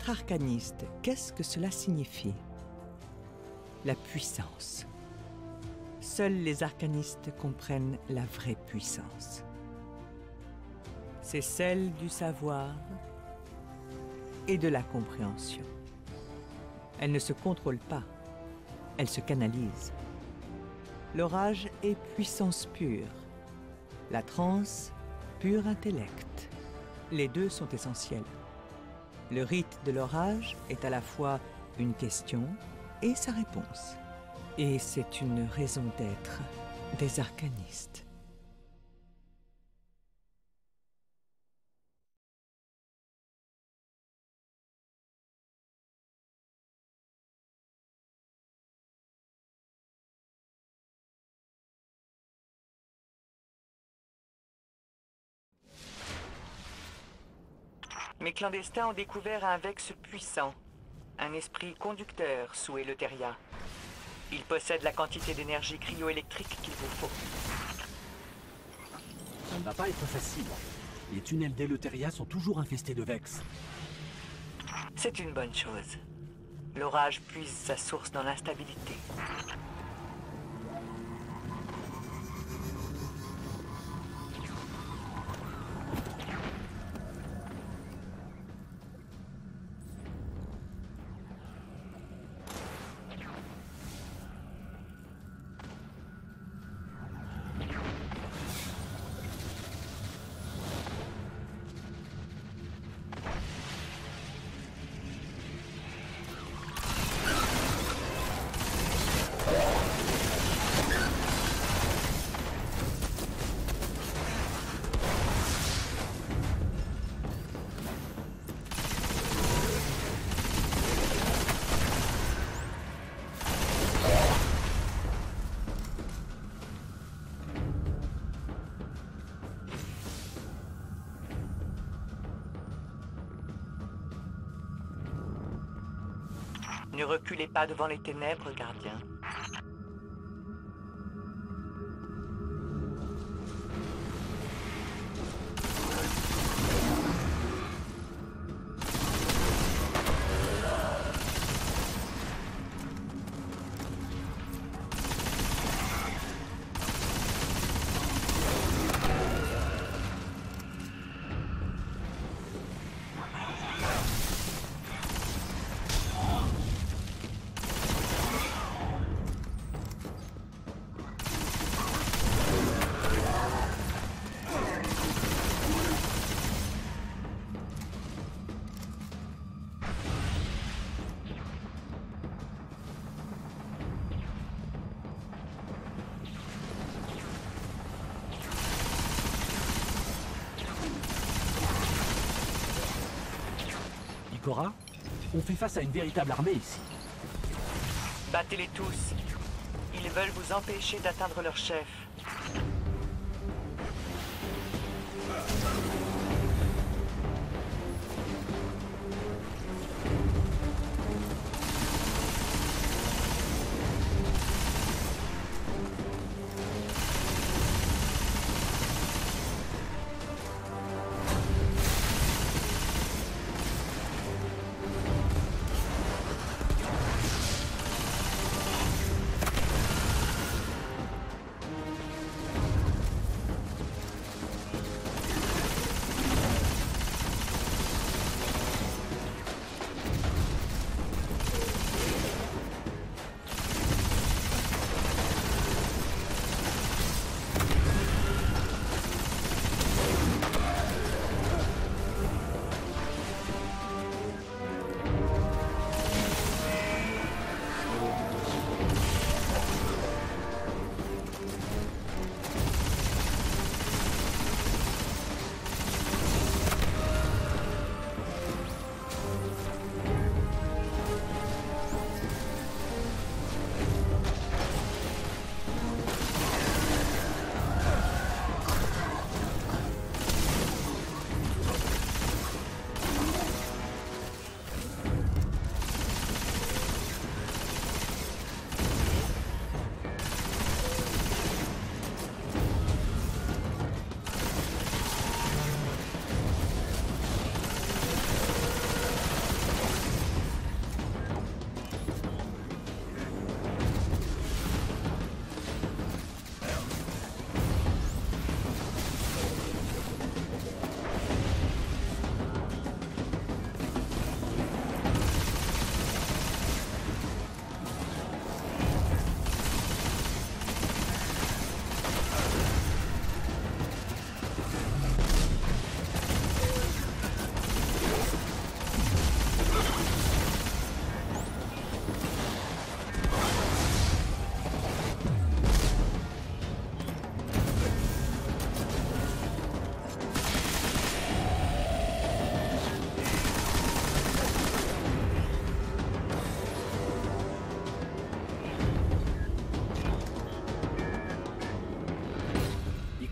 Être arcaniste, qu'est-ce que cela signifie? La puissance. Seuls les arcanistes comprennent la vraie puissance. C'est celle du savoir et de la compréhension. Elle ne se contrôle pas, elle se canalise. L'orage est puissance pure, la transe, pur intellect. Les deux sont essentiels. Le rite de l'orage est à la fois une question et sa réponse. Et c'est une raison d'être des arcanistes. Mes clandestins ont découvert un Vex puissant, un esprit conducteur sous Eleutheria. Il possède la quantité d'énergie cryoélectrique qu'il vous faut. Ça ne va pas être facile. Les tunnels d'Eleutheria sont toujours infestés de Vex. C'est une bonne chose. L'orage puise sa source dans l'instabilité. Ne reculez pas devant les ténèbres, gardien. Ikora, on fait face à une véritable armée ici. Battez-les tous. Ils veulent vous empêcher d'atteindre leur chef.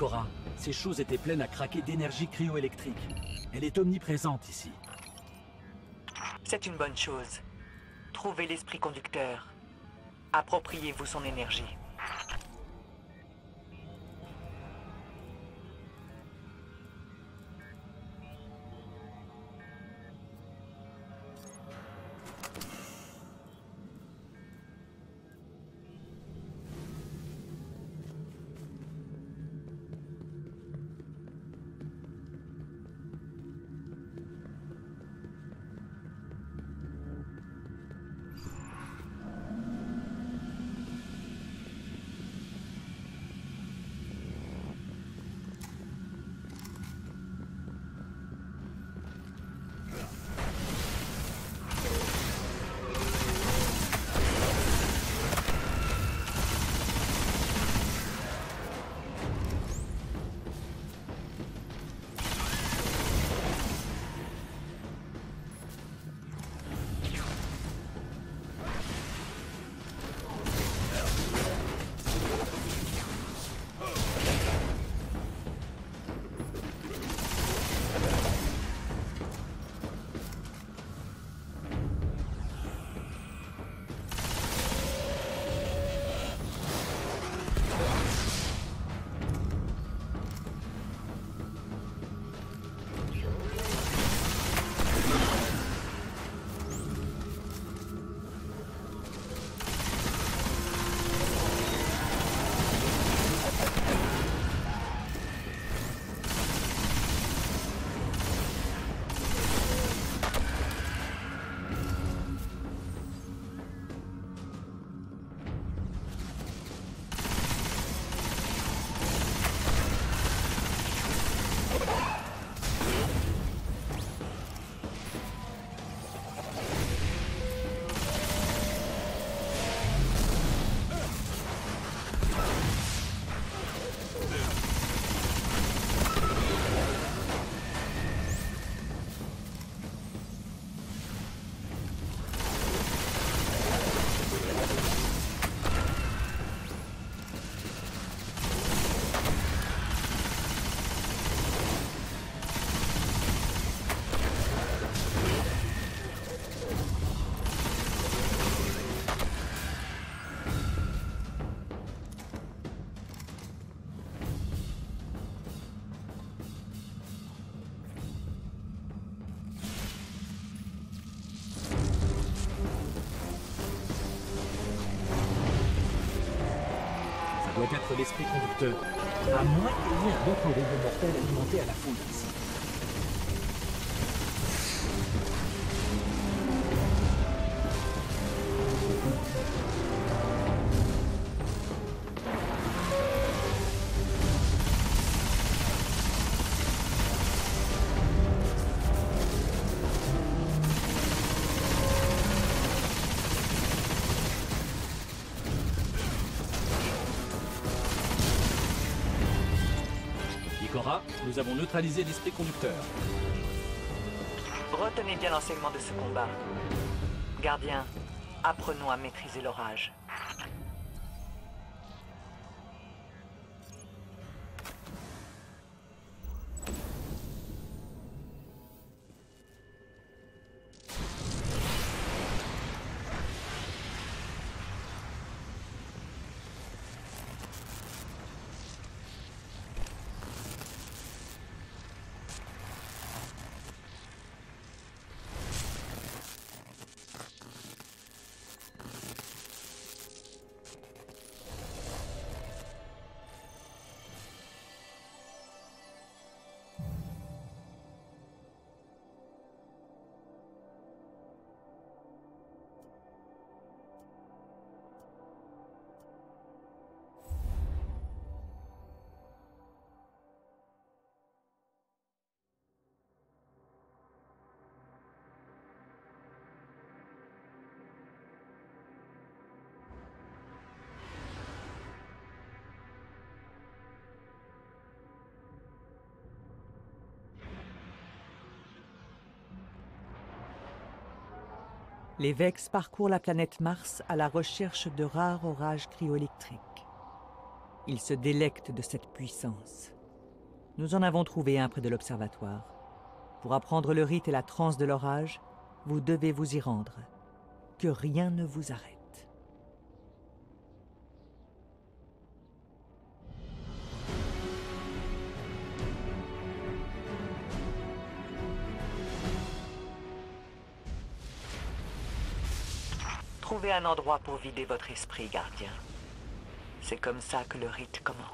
Ikora, ces choses étaient pleines à craquer d'énergie cryoélectrique. Elle est omniprésente ici. C'est une bonne chose. Trouvez l'esprit conducteur. Appropriez-vous son énergie. Doit être l'esprit conducteur. À moins qu'il y ait un autre robot mortel alimenté à la foudre ici. Ikora, nous avons neutralisé l'esprit conducteur. Retenez bien l'enseignement de ce combat. Gardien, apprenons à maîtriser l'orage. Les Vex parcourent la planète Mars à la recherche de rares orages cryoélectriques. Ils se délectent de cette puissance. Nous en avons trouvé un près de l'observatoire. Pour apprendre le rite et la transe de l'orage, vous devez vous y rendre. Que rien ne vous arrête. Trouvez un endroit pour vider votre esprit, gardien. C'est comme ça que le rite commence.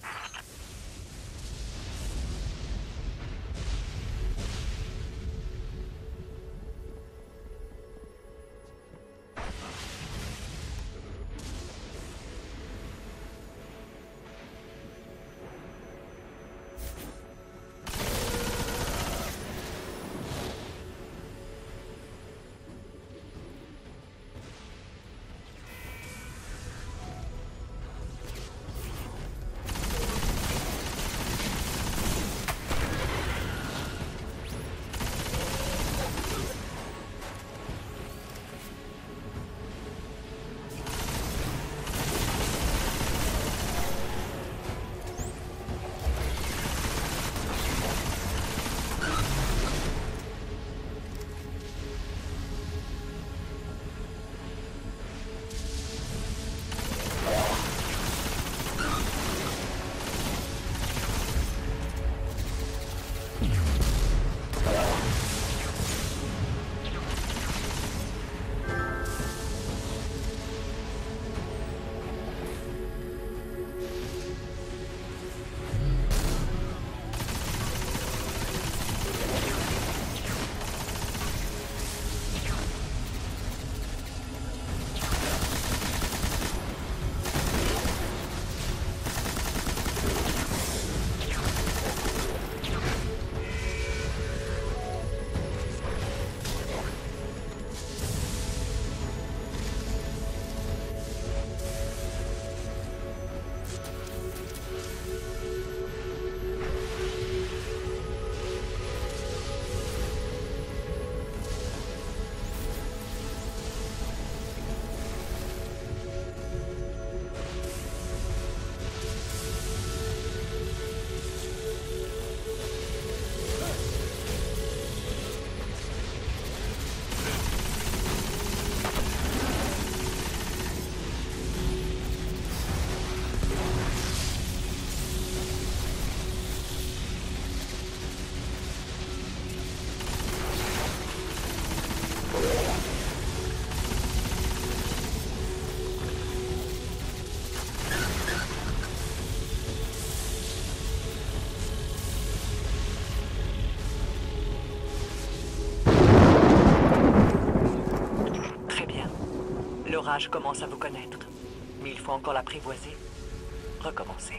L'orage commence à vous connaître, mais il faut encore l'apprivoiser. Recommencez.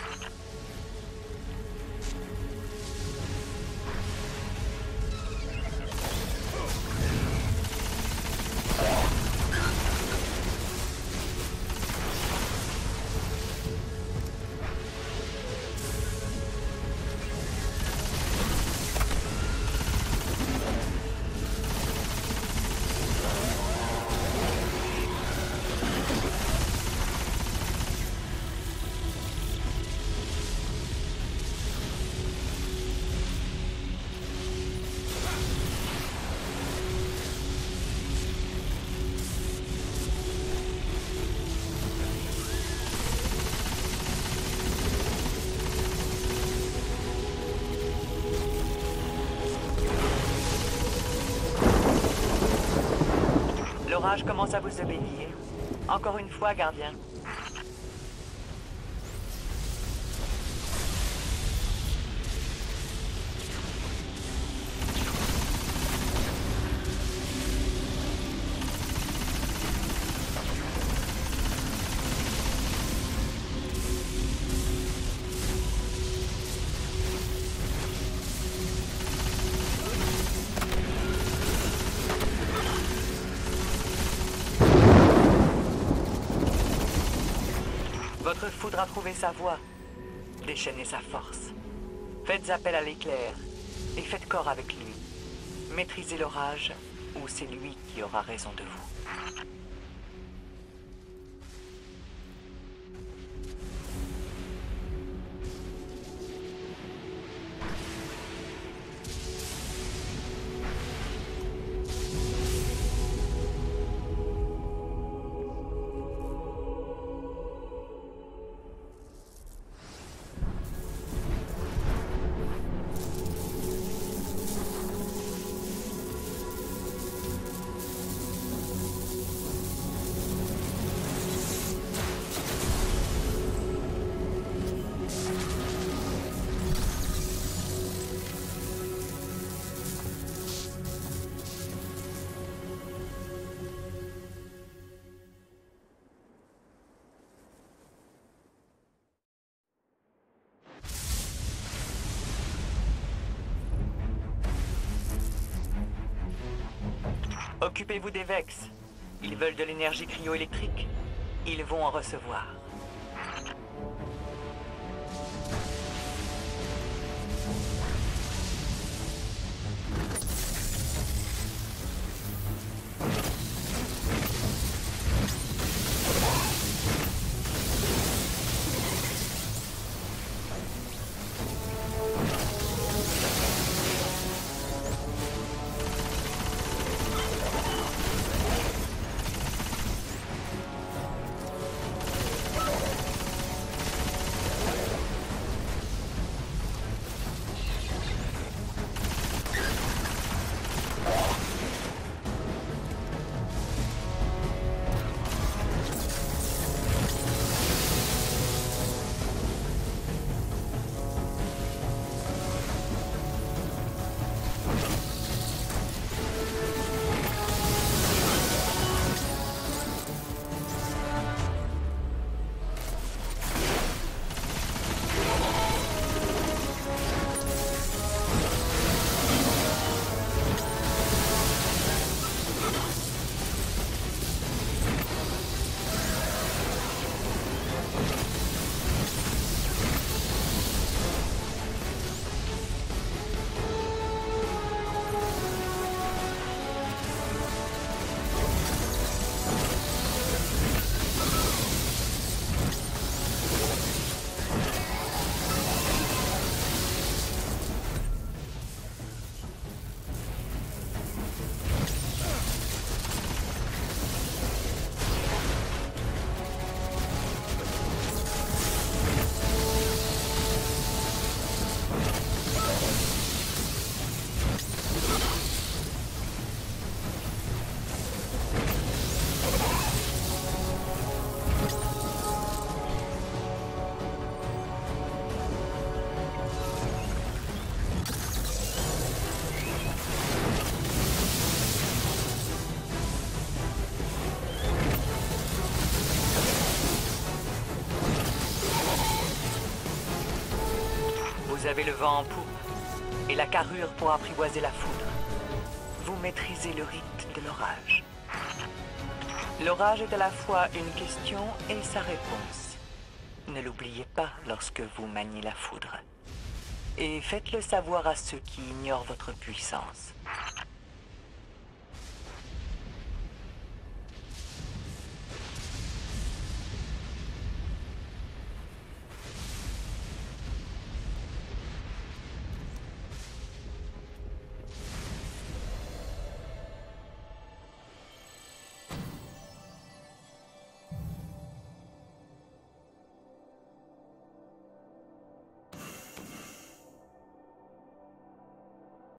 L'orage commence à vous obéir. Encore une fois, gardien. Votre foudre a trouvé sa voie. Déchaînez sa force. Faites appel à l'éclair et faites corps avec lui. Maîtrisez l'orage ou c'est lui qui aura raison de vous. Occupez-vous des Vex. Ils veulent de l'énergie cryo-électrique. Ils vont en recevoir. Vous avez le vent en poupe et la carrure pour apprivoiser la foudre. Vous maîtrisez le rite de l'orage. L'orage est à la fois une question et sa réponse. Ne l'oubliez pas lorsque vous maniez la foudre. Et faites-le savoir à ceux qui ignorent votre puissance.